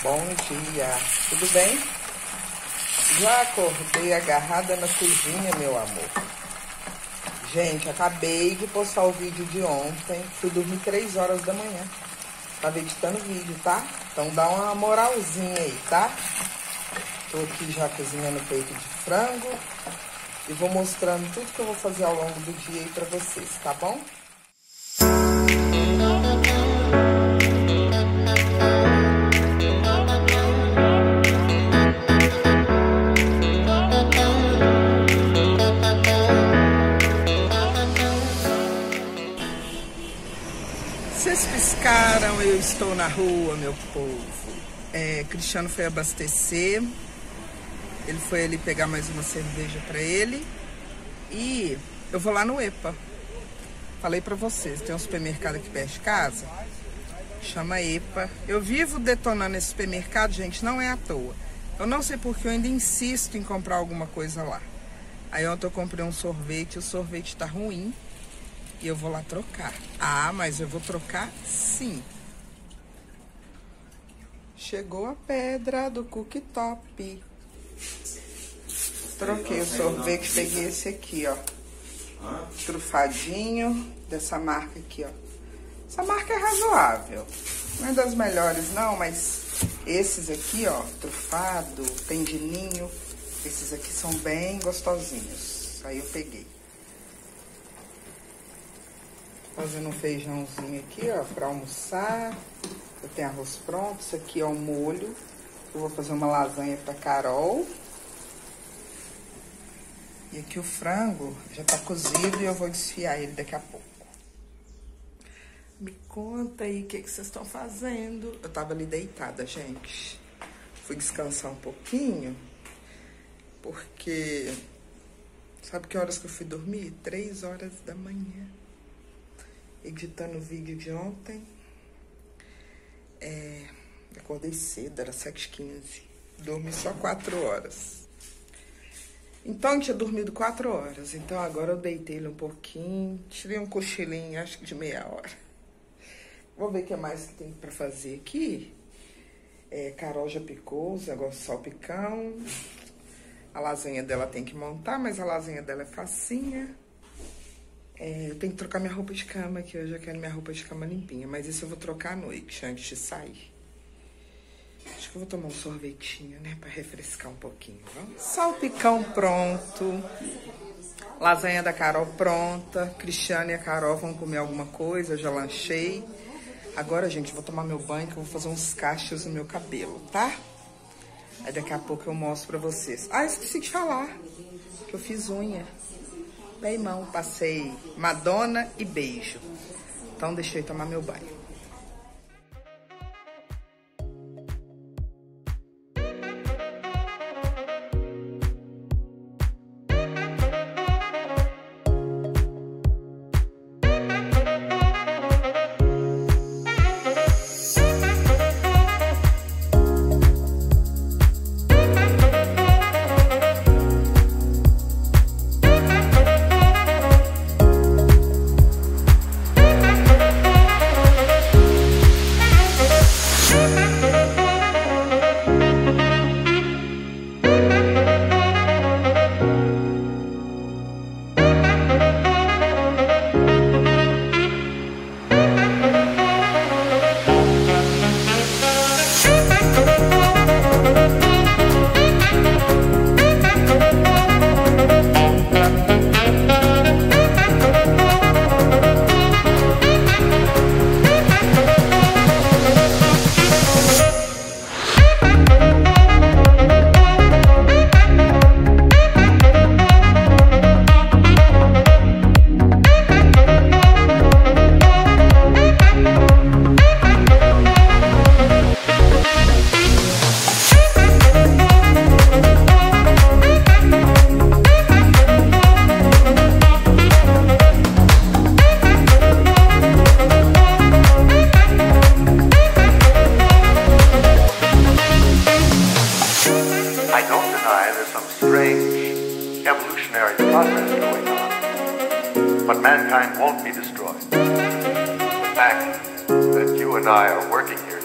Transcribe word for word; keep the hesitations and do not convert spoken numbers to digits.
Bom dia, tudo bem? Já acordei agarrada na cozinha, meu amor. Gente, acabei de postar o vídeo de ontem. Fui dormir três horas da manhã. Tava editando vídeo, tá? Então dá uma moralzinha aí, tá? Tô aqui já cozinhando peito de frango. E vou mostrando tudo que eu vou fazer ao longo do dia aí pra vocês, tá bom? Vocês piscaram, eu estou na rua, meu povo. É, Cristiano foi abastecer. Ele foi ali pegar mais uma cerveja pra ele. E eu vou lá no EPA. Falei pra vocês, tem um supermercado aqui perto de casa. Chama EPA. Eu vivo detonando esse supermercado, gente, não é à toa. Eu não sei porque eu ainda insisto em comprar alguma coisa lá. Aí ontem eu comprei um sorvete, o sorvete tá ruim. E eu vou lá trocar. Ah, mas eu vou trocar sim. Chegou a pedra do cooktop. Troquei o sorvete, peguei esse aqui, ó. Trufadinho, dessa marca aqui, ó. Essa marca é razoável. Não é das melhores não, mas esses aqui, ó, trufado, tem de ninho. Esses aqui são bem gostosinhos. Aí eu peguei. Fazendo um feijãozinho aqui, ó, pra almoçar. Eu tenho arroz pronto. Isso aqui é o molho. Eu vou fazer uma lasanha pra Carol. E aqui o frango já tá cozido e eu vou desfiar ele daqui a pouco. Me conta aí o que que vocês estão fazendo. Eu tava ali deitada, gente. Fui descansar um pouquinho. Porque... Sabe que horas que eu fui dormir? Três horas da manhã. Editando o vídeo de ontem. É, acordei cedo, era sete e quinze. Dormi só quatro horas. Então, eu tinha dormido quatro horas. Então, agora eu deitei ele um pouquinho. Tirei um cochilinho, acho que de meia hora. Vou ver o que mais que tem pra fazer aqui. É, Carol já picou os negócios de salpicão. A lasanha dela tem que montar, mas a lasanha dela é facinha. É, eu tenho que trocar minha roupa de cama, que hoje eu quero minha roupa de cama limpinha. Mas isso eu vou trocar à noite, antes de sair. Acho que eu vou tomar um sorvetinho, né? Pra refrescar um pouquinho, vamos? Salpicão pronto. Lasanha da Carol pronta. Cristiano e a Carol vão comer alguma coisa, eu já lanchei. Agora, gente, eu vou tomar meu banho, que eu vou fazer uns cachos no meu cabelo, tá? Aí daqui a pouco eu mostro pra vocês. Ah, esqueci de falar que eu fiz unha. Bem, mão, passei Madonna e beijo. Então, deixei eu tomar meu banho. evolutionary process going on, but mankind won't be destroyed. The fact that you and I are working here